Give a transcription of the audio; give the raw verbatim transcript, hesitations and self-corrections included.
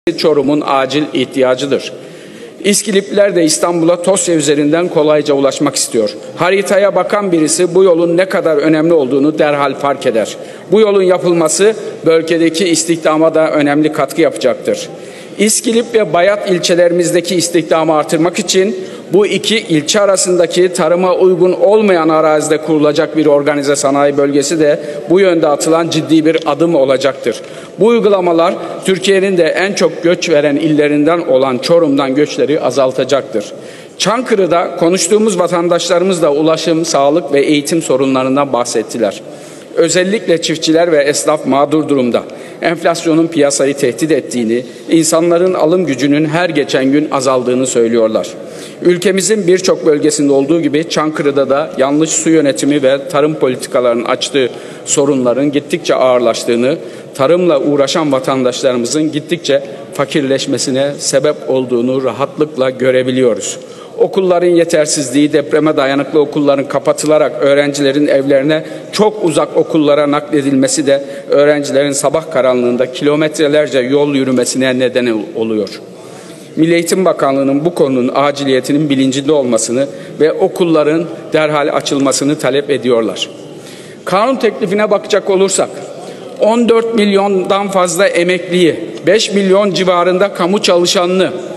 Çorum'un acil ihtiyacıdır. İskilipliler de İstanbul'a Tosya üzerinden kolayca ulaşmak istiyor. Haritaya bakan birisi bu yolun ne kadar önemli olduğunu derhal fark eder. Bu yolun yapılması bölgedeki istihdama da önemli katkı yapacaktır. İskilip ve Bayat ilçelerimizdeki istihdamı artırmak için bu iki ilçe arasındaki tarıma uygun olmayan arazide kurulacak bir organize sanayi bölgesi de bu yönde atılan ciddi bir adım olacaktır. Bu uygulamalar Türkiye'nin de en çok göç veren illerinden olan Çorum'dan göçleri azaltacaktır. Çankırı'da konuştuğumuz vatandaşlarımız da ulaşım, sağlık ve eğitim sorunlarından bahsettiler. Özellikle çiftçiler ve esnaf mağdur durumda. Enflasyonun piyasayı tehdit ettiğini, insanların alım gücünün her geçen gün azaldığını söylüyorlar. Ülkemizin birçok bölgesinde olduğu gibi Çankırı'da da yanlış su yönetimi ve tarım politikalarının açtığı sorunların gittikçe ağırlaştığını, tarımla uğraşan vatandaşlarımızın gittikçe fakirleşmesine sebep olduğunu rahatlıkla görebiliyoruz. Okulların yetersizliği, depreme dayanıklı okulların kapatılarak öğrencilerin evlerine çok uzak okullara nakledilmesi de öğrencilerin sabah karanlığında kilometrelerce yol yürümesine neden oluyor. Milli Eğitim Bakanlığı'nın bu konunun aciliyetinin bilincinde olmasını ve okulların derhal açılmasını talep ediyorlar. Kanun teklifine bakacak olursak, on dört milyondan fazla emekliyi, beş milyon civarında kamu çalışanını,